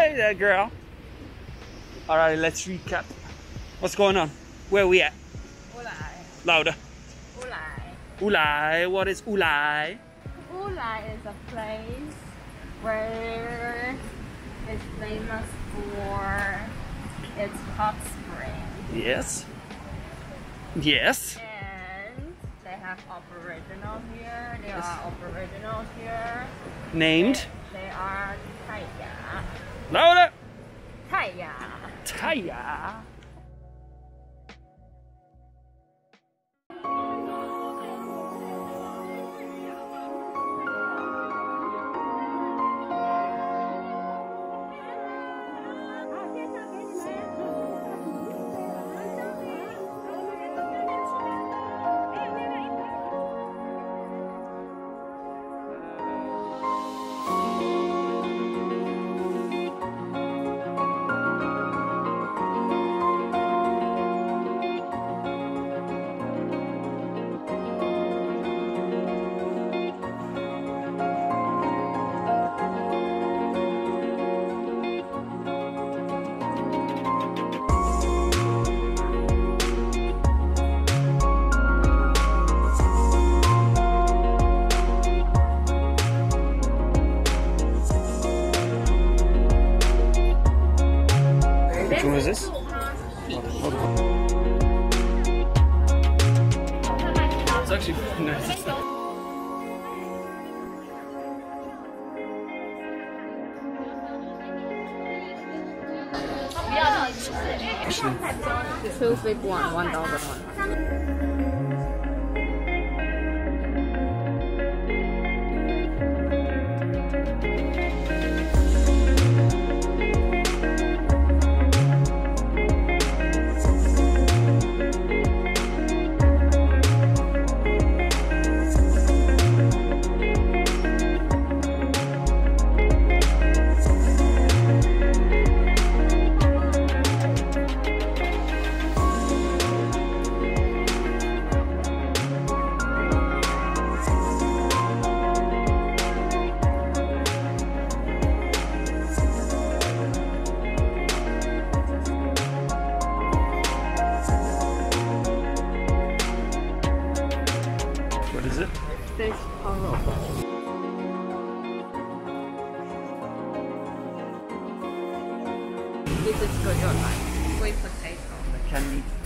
Hey there, girl. All right, let's recap. What's going on? Where are we at? Wulai. Louder. Wulai. Wulai. What is Wulai? Wulai is a place where it's famous for its hot spring. Yes. Yes. And they have aboriginal here. There are aboriginal here. Named? They are Taiwan. Louder. Taiwan. Taiwan. Which one is this? It's actually nice. Two big one, $1. What is it? Fish coral. This is good, your life. Sweet potato. Candy.